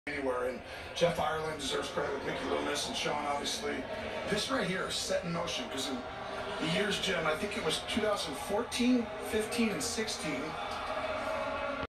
anywhere. And Jeff Ireland deserves credit with Mickey Loomis and Sean, obviously. This right here is set in motion because in the years, Jim, I think it was 2014, 15, and 16,